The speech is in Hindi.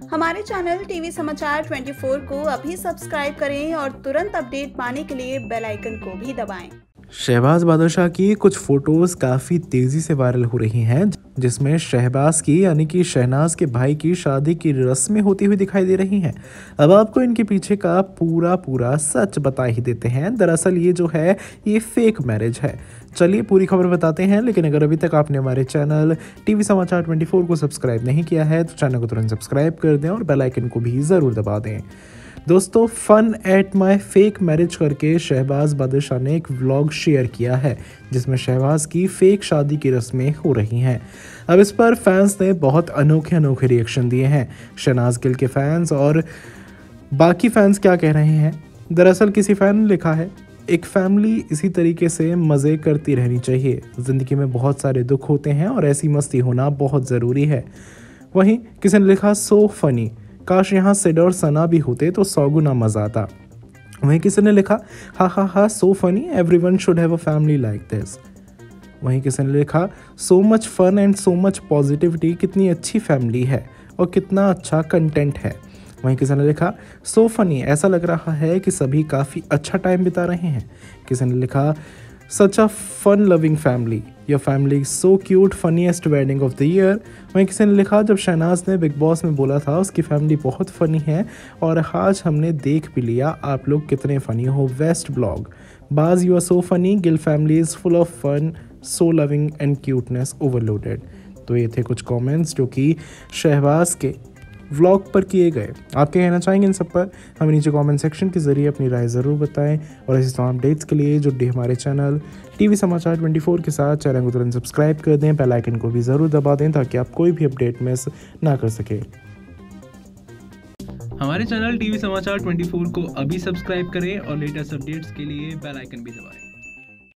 हमारे चैनल टीवी समाचार 24 को अभी सब्सक्राइब करें और तुरंत अपडेट पाने के लिए बेल आइकन को भी दबाएं। शहबाज बादशाह की कुछ फोटोज काफ़ी तेज़ी से वायरल हो रही हैं, जिसमें शहबाज की यानी कि शहनाज के भाई की शादी की रस्में होती हुई दिखाई दे रही हैं। अब आपको इनके पीछे का पूरा सच बता ही देते हैं। दरअसल ये जो है ये फेक मैरिज है। चलिए पूरी खबर बताते हैं, लेकिन अगर अभी तक आपने हमारे चैनल टीवी समाचार 24 को सब्सक्राइब नहीं किया है तो चैनल को तुरंत सब्सक्राइब कर दें और बेल आइकन को भी ज़रूर दबा दें। दोस्तों, fun at my fake marriage करके शहबाज बादशाह ने एक व्लॉग शेयर किया है, जिसमें शहबाज की फेक शादी की रस्में हो रही हैं। अब इस पर फैंस ने बहुत अनोखे रिएक्शन दिए हैं। शहनाज गिल के फैंस और बाकी फैंस क्या कह रहे हैं। दरअसल किसी फैन ने लिखा है, एक फैमिली इसी तरीके से मज़े करती रहनी चाहिए। ज़िंदगी में बहुत सारे दुख होते हैं और ऐसी मस्ती होना बहुत ज़रूरी है। वहीं किसी ने लिखा, सो फनी, काश यहाँ सिड और सना भी होते तो 100 गुना मजा आता। वहीं किसी ने लिखा, ha so funny, everyone should have a family like this. वहीं किसी ने लिखा, so much fun and so much positivity, कितनी अच्छी फैमिली है और कितना अच्छा कंटेंट है। वहीं किसी ने लिखा, सो फनी, ऐसा लग रहा है कि सभी काफ़ी अच्छा टाइम बिता रहे हैं। किसी ने लिखा, such a fun loving family, your family so cute, funniest wedding of the year. वहीं किसी ने लिखा, जब शहनाज ने बिग बॉस में बोला था उसकी फैमिली बहुत फ़नी है और आज हमने देख भी लिया आप लोग कितने फ़नी हो, वेस्ट ब्लॉग, बाज you are so funny, Gill family is full of fun, so loving and cuteness overloaded. तो ये थे कुछ कमेंट्स जो कि शहबाज के व्लॉग पर किए गए। आप क्या कहना चाहेंगे इन सब पर? हमें नीचे कमेंट सेक्शन के जरिए अपनी राय ज़रूर बताएं और ऐसे तमाम अपडेट्स के लिए जुड़े हमारे चैनल टीवी समाचार 24 के साथ चैनल को तुरंत सब्सक्राइब कर दें, बेल आइकन को भी ज़रूर दबा दें ताकि आप कोई भी अपडेट मिस ना कर सके। हमारे चैनल टीवी समाचार 24 को अभी सब्सक्राइब करें और लेटेस्ट अपडेट्स के लिए बेल आइकन भी दबाएं।